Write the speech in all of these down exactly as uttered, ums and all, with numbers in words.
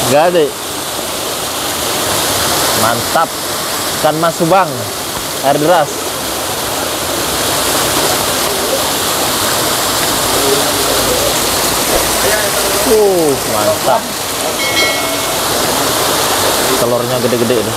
Gade. Mantap. Ikan mas subang. Air deras. Uh, mantap. Telurnya gede-gede tuh.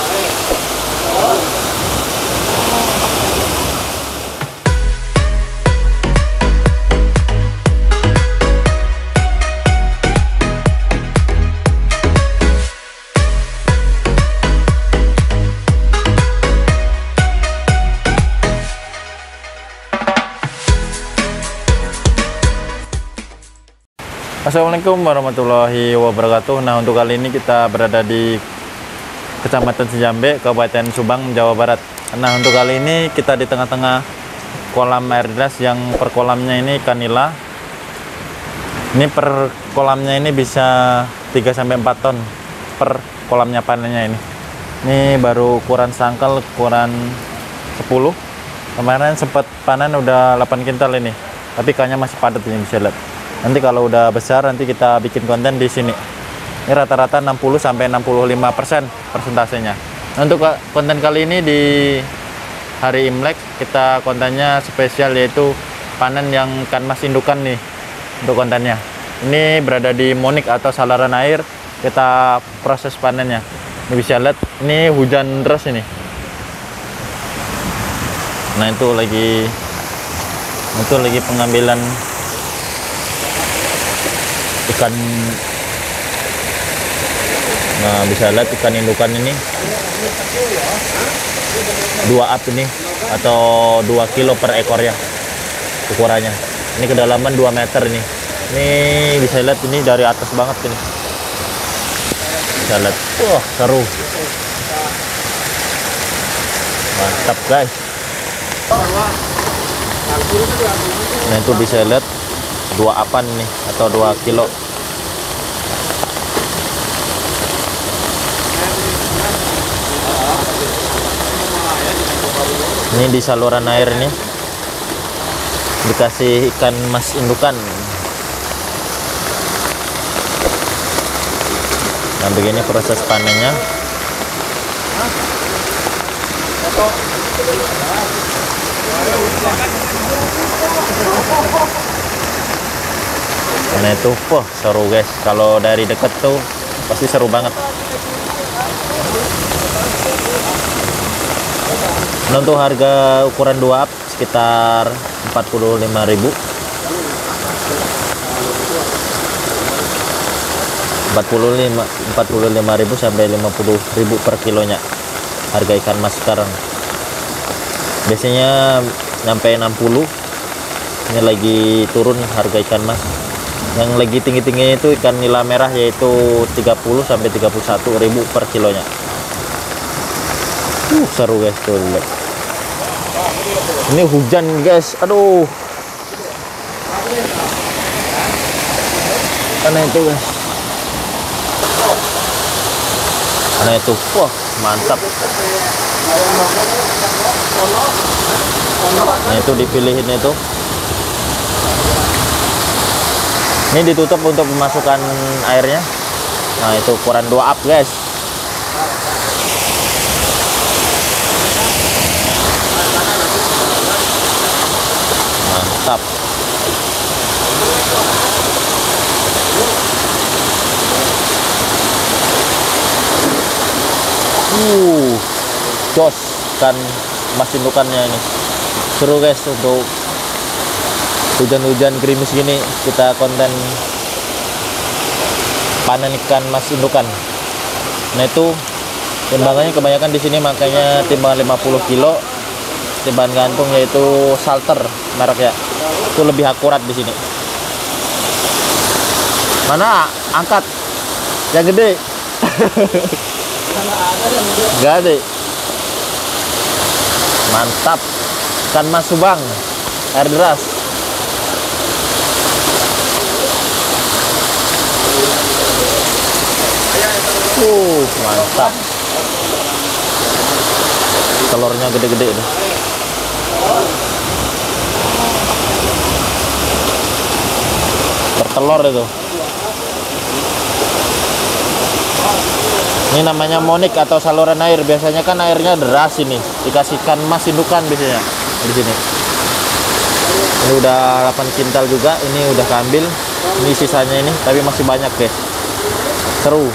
Assalamualaikum warahmatullahi wabarakatuh. Nah, untuk kali ini kita berada di Kecamatan Sijambe, Kabupaten Subang, Jawa Barat. Nah, untuk kali ini kita di tengah-tengah kolam air deras yang per kolamnya ini ikan nila. Ini per kolamnya ini bisa tiga sampai empat ton per kolamnya panennya ini. Ini baru ukuran sangkal, ukuran sepuluh. Kemarin sempat panen udah delapan kintal ini. Tapi ikannya masih padat ini, bisa lihat. Nanti kalau udah besar nanti kita bikin konten di sini. Ini rata-rata enam puluh sampai enam puluh lima persen persentasenya. Nah, untuk konten kali ini di hari Imlek kita kontennya spesial, yaitu panen yang ikan mas indukan nih untuk kontennya. Ini berada di Monik atau saluran air, kita proses panennya. Ini bisa lihat, ini hujan deras ini. Nah, itu lagi itu lagi pengambilan ikan. Nah, bisa lihat ikan indukan ini dua up ini, atau dua kilo per ekornya ukurannya. Ini kedalaman dua meter ini. Ini bisa lihat, ini dari atas banget ini. Bisa lihat, wah seru, mantap guys. Nah, itu bisa lihat dua apan nih, atau dua kilo. Ini di saluran air ini dikasih ikan mas indukan. Nah, begini proses panennya. Nah, itu wah seru guys, kalau dari dekat tuh pasti seru banget. Nah, untuk harga ukuran dua up sekitar empat puluh lima ribu. empat puluh lima ribu sampai lima puluh ribu per kilonya harga ikan mas sekarang. Biasanya sampai enam puluh. Ini lagi turun harga ikan mas. Yang lagi tinggi-tingginya itu ikan nila merah, yaitu tiga puluh sampai tiga puluh satu ribu per kilonya. Uh, seru guys tuh, lihat. Ini hujan guys, aduh. Karena itu guys. Karena itu, wah mantap. Nah, itu dipilihin itu. Ini ditutup untuk memasukkan airnya. Nah, itu ukuran dua up guys. Mantap. Uh, jos kan mas indukannya ini. Seru guys, untuk hujan-hujan gerimis gini kita konten panen ikan mas indukan. Nah, itu timbangannya kebanyakan di sini makanya timbangan lima puluh kilo. Timbangan gantung yaitu Salter mereknya. Itu lebih akurat di sini. Mana angkat yang gede. Gede. Mantap. Ikan mas subang air deras. Uh, mantap. Telurnya gede-gede ini. Bertelur itu. Ini namanya monik atau saluran air. Biasanya kan airnya deras ini. Dikasihkan mas indukan biasanya di sini. Ini udah delapan kintal juga. Ini udah keambil. Ini sisanya ini, tapi masih banyak guys. Seru.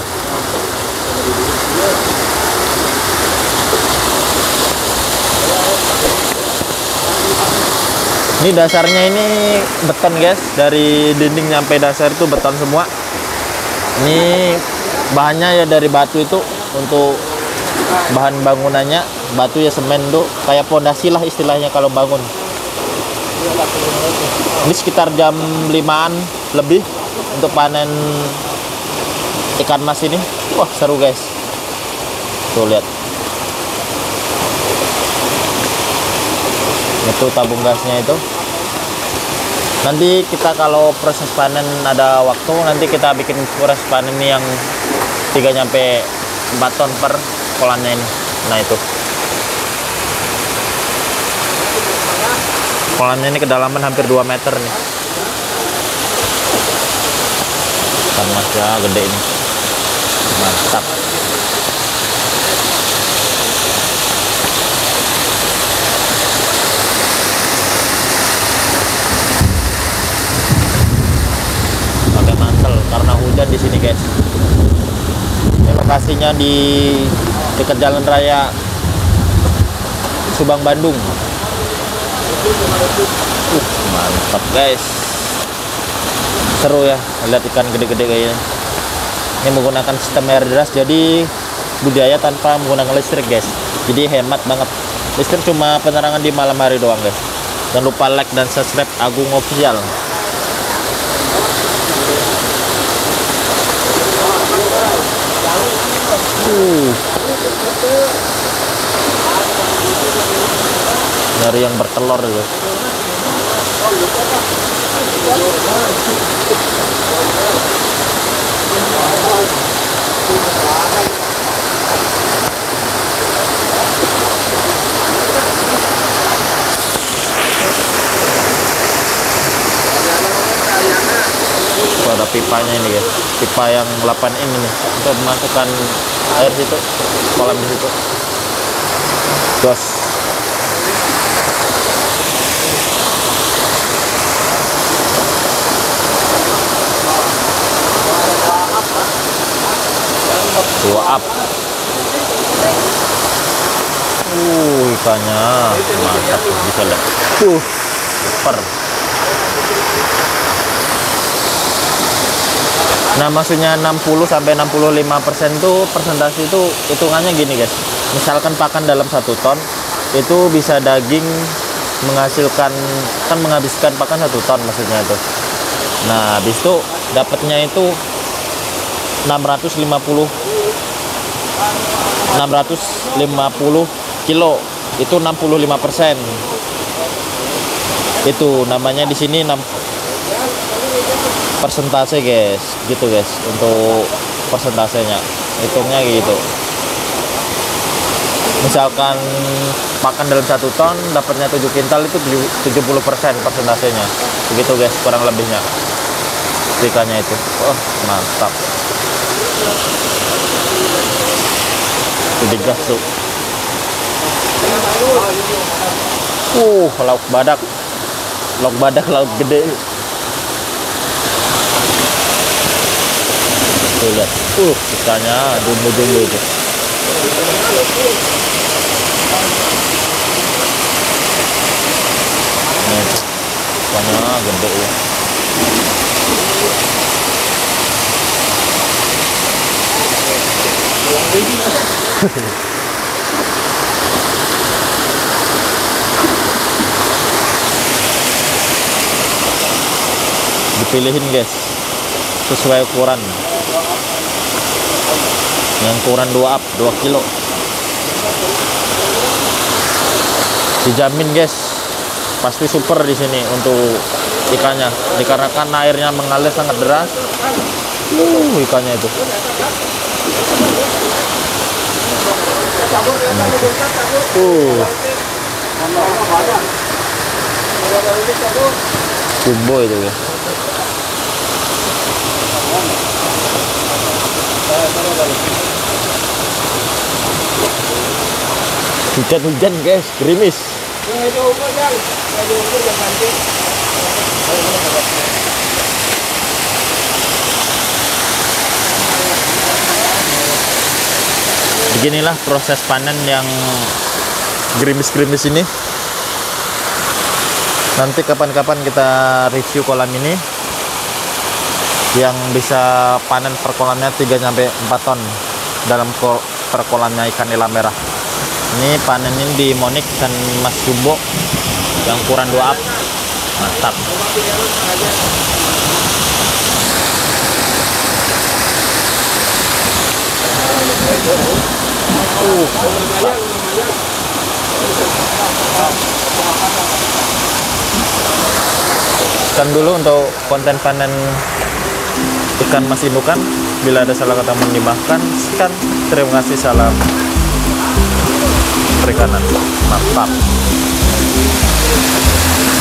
Ini dasarnya ini beton guys. Dari dinding sampai dasar itu beton semua. Ini bahannya ya dari batu itu. Untuk bahan bangunannya batu ya, semen tuh kayak pondasi lah istilahnya kalau bangun. Ini sekitar jam limaan lebih untuk panen ikan mas ini. Wah seru guys. Tuh lihat. Itu tabung gasnya itu. Nanti kita kalau proses panen ada waktu, nanti kita bikin proses panen ini yang tiga sampai empat ton per kolamnya ini. Nah itu kolamnya ini kedalaman hampir dua meter nih. Ikan masnya gede ini, mantap. Pakai mantel karena hujan di sini guys. Ini lokasinya di dekat jalan raya Subang Bandung. Uh, mantap guys. Seru ya lihat ikan gede-gede kayak ini. Ini menggunakan sistem air deras, jadi budidaya tanpa menggunakan listrik guys. Jadi hemat banget. Listrik cuma penerangan di malam hari doang guys. Jangan lupa like dan subscribe Agung Official. Uh. Dari yang bertelur itu. Ada pipanya ini guys, pipa yang delapan in ini untuk memasukkan air situ, kolam di situ. Gas. Dua up. Uh, ikannya mantap, bisa lihat. Uh, super. Nah maksudnya enam puluh sampai enam puluh lima persen tuh persentase itu hitungannya gini guys. Misalkan pakan dalam satu ton itu bisa daging menghasilkan, kan menghabiskan pakan satu ton maksudnya itu. Nah habis itu dapatnya itu enam ratus lima puluh kilo, itu enam puluh lima persen. Itu namanya di sini enam persentase guys, gitu guys. Untuk persentasenya hitungnya gitu. Misalkan pakan dalam satu ton dapatnya tujuh kintal, itu tujuh puluh persen persentasenya, begitu guys kurang lebihnya ikannya itu. Oh mantap, udah gas tuh. Uh lauk badak, lauk badak lauk gede. Tuh lihat, uh ikannya jumbo-jumbo itu. Nih, ikannya gede ya. Dipilihin guys sesuai ukuran. Yang ukuran dua up, dua kilo. Dijamin guys, pasti super di sini untuk ikannya. Dikarenakan airnya mengalir sangat deras. Uh, ikannya itu. Uh. Jumbo itu ya. Hujan-hujan guys, gerimis. Beginilah proses panen yang gerimis-gerimis ini. Nanti kapan-kapan kita review kolam ini yang bisa panen per kolamnya tiga sampai empat ton dalam kol per kolamnya ikan nila merah. Ini panenin di Monik dan Mas Jumbo yang ukuran dua up. Mantap. Uh, Sekian dulu untuk konten panen ikan mas indukan. Bila ada salah kata mohon dimaafkan. Sekian, terima kasih, salam perikanan. Mantap.